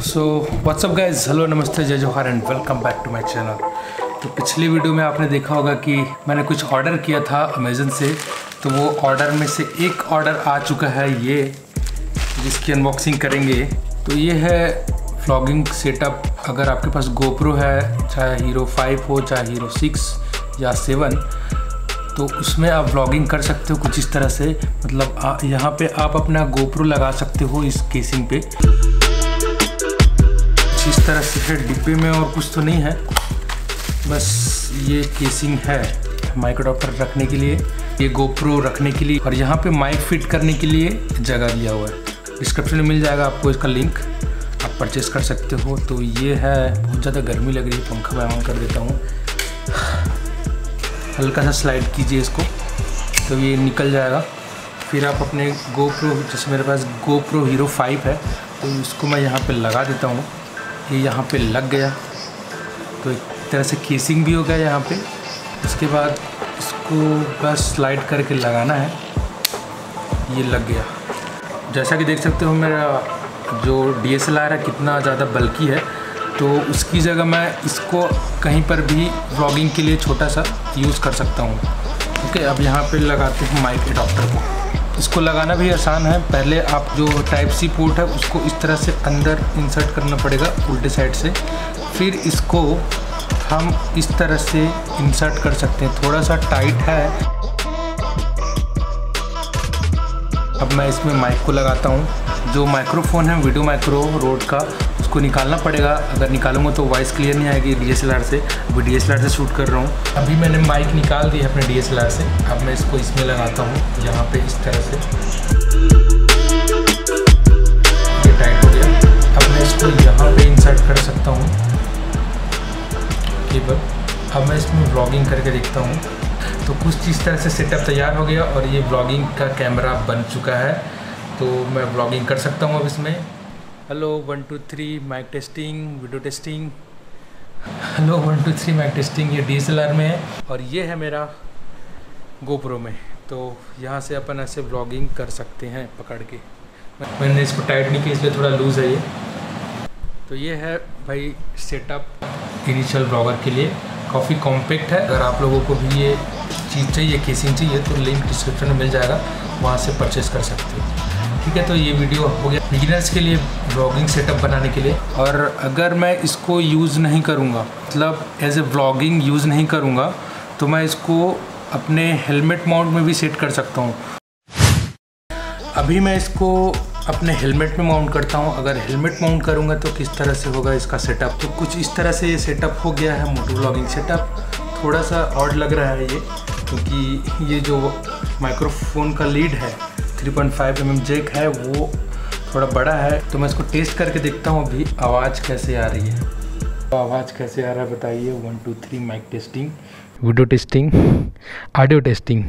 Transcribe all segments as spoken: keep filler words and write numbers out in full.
So what's up guys, hello नमस्ते, जय जोहार and welcome back to my channel. तो पिछली वीडियो में आपने देखा होगा कि मैंने कुछ ऑर्डर किया था अमेज़न से, तो वो ऑर्डर में से एक ऑर्डर आ चुका है ये, जिसकी अनबॉक्सिंग करेंगे। तो ये है व्लॉगिंग सेटअप। अगर आपके पास गोप्रो है, चाहे हीरो फाइव हो, चाहे हीरो सिक्स या सेवन, तो उसमें आप व्लॉगिंग कर सकते हो कुछ इस तरह से। मतलब यहाँ पे आप अपना गोप्रो लगा सकते हो इस केसिंग पे, इस तरह से है डिब्बे में, और कुछ तो नहीं है, बस ये केसिंग है माइक्रोडॉप्टर रखने के लिए, ये गोप्रो रखने के लिए, और यहाँ पे माइक फिट करने के लिए जगह दिया हुआ है। डिस्क्रिप्शन में मिल जाएगा आपको इसका लिंक, आप परचेस कर सकते हो। तो ये है, बहुत ज़्यादा गर्मी लग रही है, पंखा मैं ऑन कर देता हूँ। हल्का सा स्लाइड कीजिए इसको तो ये निकल जाएगा। फिर आप अपने गोप्रो, जैसे मेरे पास गोप्रो हीरो फाइव है, तो इसको मैं यहाँ पे लगा देता हूँ। ये यहाँ पे लग गया, तो एक तरह से केसिंग भी हो गया यहाँ पे। उसके बाद इसको बस स्लाइड करके लगाना है, ये लग गया। जैसा कि देख सकते हो मेरा जो डी एस एल आर है कितना ज़्यादा बल्कि है, तो उसकी जगह मैं इसको कहीं पर भी व्लॉगिंग के लिए छोटा सा यूज़ कर सकता हूँ। ओके, अब यहाँ पे लगाते हैं माइक एडाप्टर को। इसको लगाना भी आसान है। पहले आप जो टाइप सी पोर्ट है उसको इस तरह से अंदर इंसर्ट करना पड़ेगा उल्टे साइड से, फिर इसको हम इस तरह से इंसर्ट कर सकते हैं। थोड़ा सा टाइट है। अब मैं इसमें माइक को लगाता हूँ। जो माइक्रोफोन है वीडियो माइक्रो रोड का, उसको निकालना पड़ेगा। अगर निकालूंगा तो वॉइस क्लियर नहीं आएगी डी एस एल आर से। अभी डी एस एल आर से शूट कर रहा हूँ। अभी मैंने माइक निकाल दी है अपने डी एस एल आर से। अब मैं इसको इसमें लगाता हूँ, यहाँ पे इस तरह से। ये टाइट हो गया। अब मैं इसको यहाँ पे इंसर्ट कर सकता हूँ केबल। अब मैं इसमें व्लॉगिंग करके देखता हूँ। तो कुछ इस तरह से सेटअप तैयार हो गया, और ये व्लॉगिंग का कैमरा बन चुका है। तो मैं व्लॉगिंग कर सकता हूँ अब इसमें। Hello one two three mic testing, video testing. Hello one two three mic testing. ये डी एस एल आर में है, और ये है मेरा गोप्रो में। तो यहाँ से अपन ऐसे व्लॉगिंग कर सकते हैं पकड़ के। मैंने इसको टाइट नहीं किया, इसलिए थोड़ा लूज़ है ये। तो ये है भाई सेटअप इनिशियल ब्लॉगर के लिए। काफ़ी कॉम्पैक्ट है। अगर आप लोगों को भी ये चीज़ चाहिए, केसिंग चाहिए, तो लिंक डिस्क्रिप्शन में मिल जाएगा, वहाँ से परचेस कर सकते हो। ठीक है, तो ये वीडियो हो गया बिगिनर्स के लिए व्लॉगिंग सेटअप बनाने के लिए। और अगर मैं इसको यूज़ नहीं करूँगा, मतलब एज ए व्लॉगिंग यूज़ नहीं करूँगा, तो मैं इसको अपने हेलमेट माउंट में भी सेट कर सकता हूँ। अभी मैं इसको अपने हेलमेट में माउंट करता हूँ। अगर हेलमेट माउंट करूँगा तो किस तरह से होगा इसका सेटअप। तो कुछ इस तरह से ये सेटअप हो गया है मोटो व्लॉगिंग सेटअप। थोड़ा सा ऑड लग रहा है ये, क्योंकि ये जो माइक्रोफोन का लीड है three point five M M jack है, वो थोड़ा बड़ा है। तो मैं इसको टेस्ट करके देखता हूँ अभी आवाज़ कैसे आ रही है। तो आवाज़ कैसे आ रहा है बताइए। One two three mic testing, video testing, audio testing.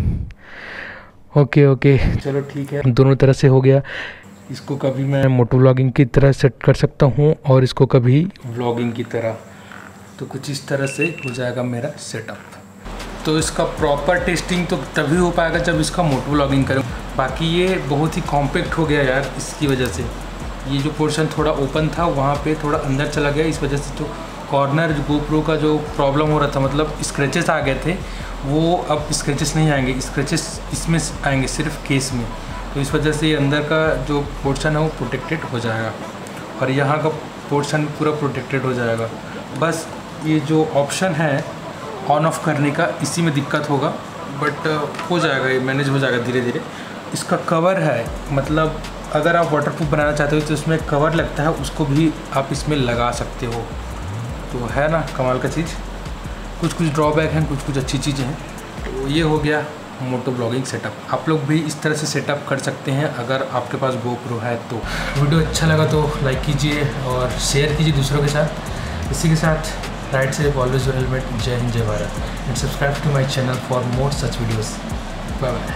Okay okay, चलो ठीक है, दोनों तरह से हो गया। इसको कभी मैं मोटो व्लॉगिंग की तरह सेट कर सकता हूँ, और इसको कभी व्लॉगिंग की तरह। तो कुछ इस तरह से हो जाएगा मेरा सेटअप। तो इसका प्रॉपर टेस्टिंग तो तभी हो पाएगा जब इसका मोटो व्लॉगिंग करूँ। बाकी ये बहुत ही कॉम्पैक्ट हो गया यार, इसकी वजह से। ये जो पोर्शन थोड़ा ओपन था, वहाँ पे थोड़ा अंदर चला गया, इस वजह से जो कॉर्नर गोप्रो का जो प्रॉब्लम हो रहा था, मतलब स्क्रैचेस आ गए थे, वो अब स्क्रैचेस नहीं आएंगे। स्क्रैचेस इसमें आएंगे सिर्फ केस में। तो इस वजह से ये अंदर का जो पोर्शन है वो प्रोटेक्टेड हो जाएगा, और यहाँ का पोर्शन पूरा प्रोटेक्टेड हो जाएगा। बस ये जो ऑप्शन है ऑन ऑफ करने का, इसी में दिक्कत होगा, बट हो जाएगा, ये मैनेज हो जाएगा धीरे धीरे। इसका कवर है, मतलब अगर आप वाटरप्रूफ बनाना चाहते हो तो इसमें कवर लगता है, उसको भी आप इसमें लगा सकते हो। तो है ना कमाल का चीज़। कुछ कुछ ड्रॉबैक हैं, कुछ कुछ अच्छी चीज़ें हैं। तो ये हो गया मोटो ब्लॉगिंग सेटअप। आप लोग भी इस तरह से सेटअप कर सकते हैं अगर आपके पास गोप्रो है तो। वीडियो अच्छा लगा तो लाइक कीजिए और शेयर कीजिए दूसरों के साथ। इसी के साथ राइट से ऑलवेज योर हेलमेट। जय हिंद, जय Bharat, and subscribe to my channel for more such videos. Bye bye.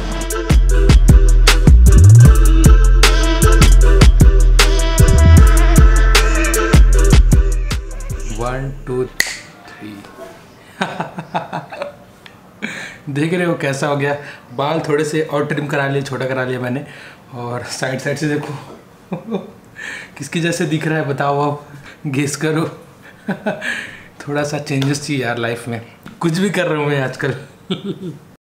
One two three. देख रहे हो कैसा हो गया। बाल थोड़े से और ट्रिम करा लिए, छोटा करा लिया मैंने, और साइड साइड से देखो किसके जैसे दिख रहा है बताओ, आप गेस करो। थोड़ा सा चेंजेस चाहिए यार लाइफ में, कुछ भी कर रहा हूँ मैं आजकल।